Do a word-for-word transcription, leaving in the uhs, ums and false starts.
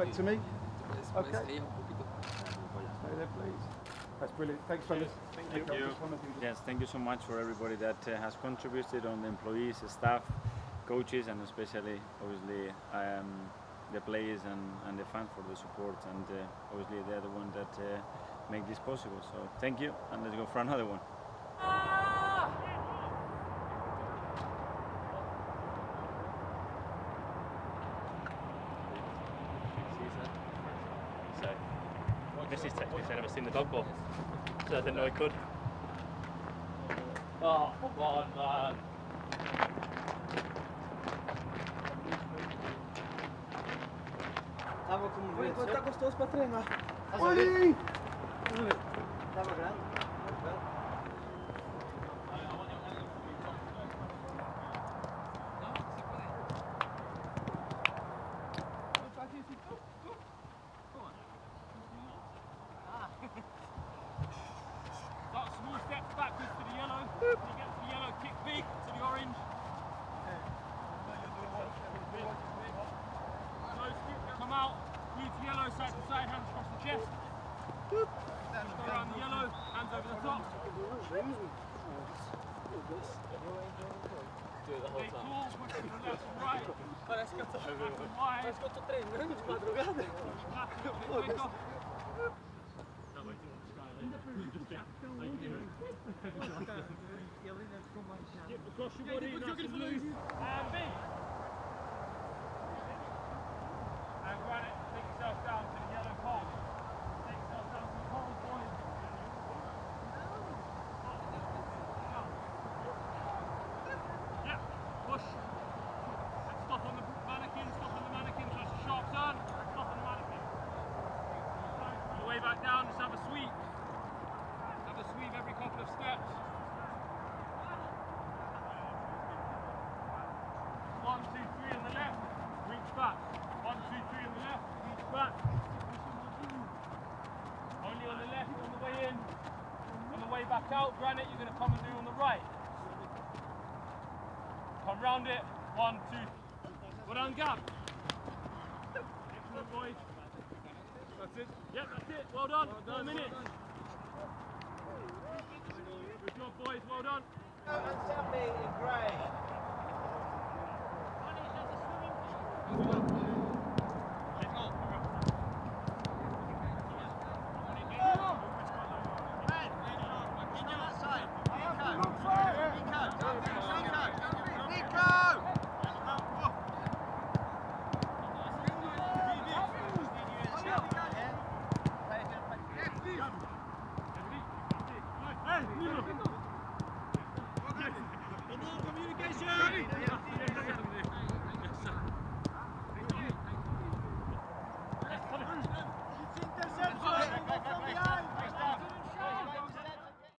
Back to me. Okay. Stay there, please. That's brilliant. Thanks, fellas. Thank you. Yes, thank you so much for everybody that uh, has contributed, on the employees, staff, coaches, and especially, obviously, um, the players and, and the fans for the support. And uh, obviously, they're the ones that uh, make this possible. So thank you, and let's go for another one. This is technically I've never seen the dog ball, so I didn't know he could. Oh, come on, man. Tava como verde. Foi, tá gostoso pra treinar. Olhe! Tava grande. Parece que eu tô treinando de madrugada. Out, Granite, you're going to come and do on the right. Come round it. One, two. Well done, Gab. Excellent, boys. That's it. Yep, that's it. Well done. Well done. Four minutes. Good job, boys. Well done. And Sammy in grey. Hey,